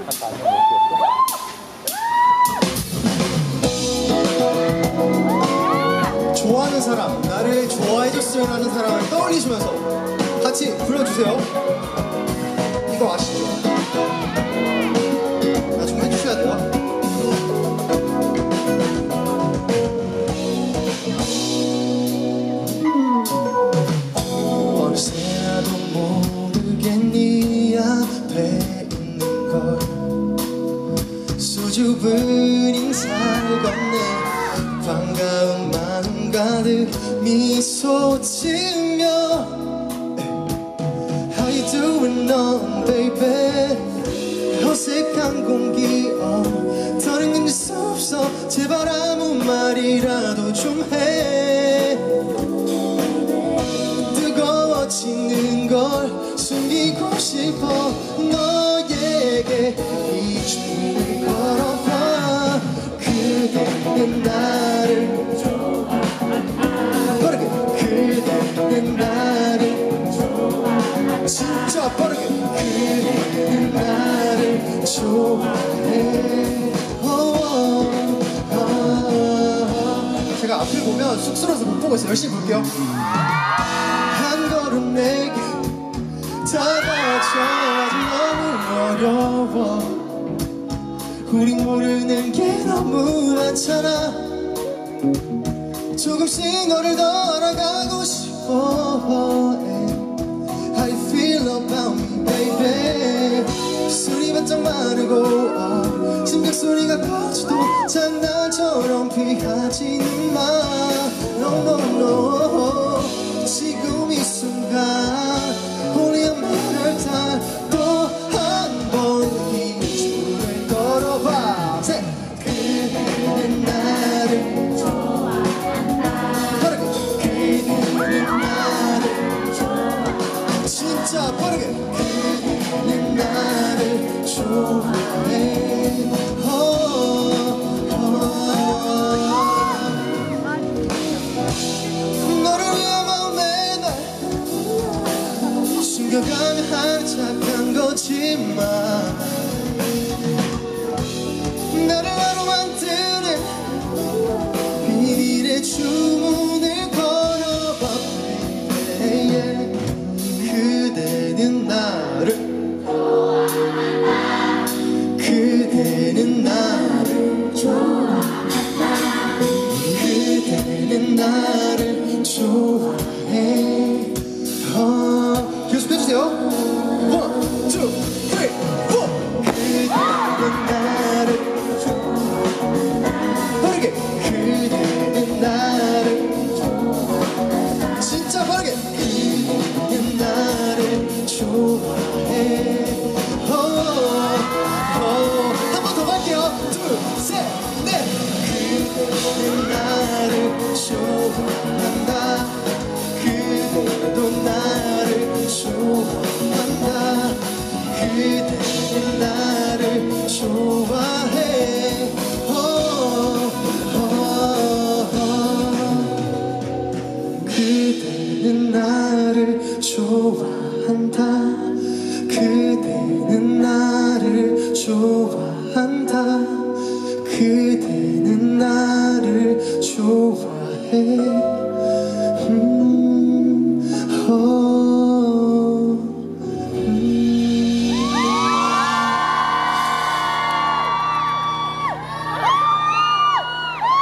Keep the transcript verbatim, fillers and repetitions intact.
좋아하는 사람, 나를 좋아해줬으면 하는 사람을 떠올리시면서 같이 불러주세요. 이거 아시죠? 나중에 해주셔야 돼요. 어느새나도 모르게 네 앞에 있는 걸 수줍은 인사를 건네 반가운 마음 가득 미소 지으며 How you doing now baby 어색한 공기 oh, 더는 견딜 수 없어 제발 아무 말이라도 좀 해 뜨거워지는 걸 숨기고 싶어 너에게 이 춤을 걸어봐 그대는 나를 빠르게 그대는 나를 진짜 빠르게 그대는 나를 좋아해 oh, oh, oh. 제가 앞을 보면 쑥스러워서 못 보고 있어요. 열심히 볼게요. 한 걸음 내게 다가와줘 아직 너무 어려워 우린 모르는 게 너무 많잖아 조금씩 너를 더 알아가고 싶어 How you feel about me baby 술이 반짝 마르고 어, 심장 소리가 커져도 장난처럼 피하지는 마 No no no 지금 이 순간 Only a matter of time 또 한 번 이 춤을 걸어봐 그대는 나를 좋아한다 빠르게 그대는 나를 좋아한다 진짜 빠르게 그대는 나를 좋아해 oh, oh. 너를 위한 마음에 날 숨겨가며 har착한 거지만 나를 나로 만드는 비밀의 주문을 걸어봐 baby 그대는 나를 좋아한다 그대는 나를 좋아한다 그대는 나를 좋아해 어, 계속해주세요. One, two, three, four. 그대는 나를 좋아한다 빠르게 그대는 나를 좋아한다 진짜 빠르게 그대는 나를 좋아해 oh, oh. 한 번 더 갈게요. 둘, 셋, 넷 그대는 나를 좋아한다 그대도 나를 좋아한다 그대는 나를 좋아해 oh, oh, oh. 그대는 나를 좋아한다 그대는 나를 좋아한다 그대는 나를 좋아해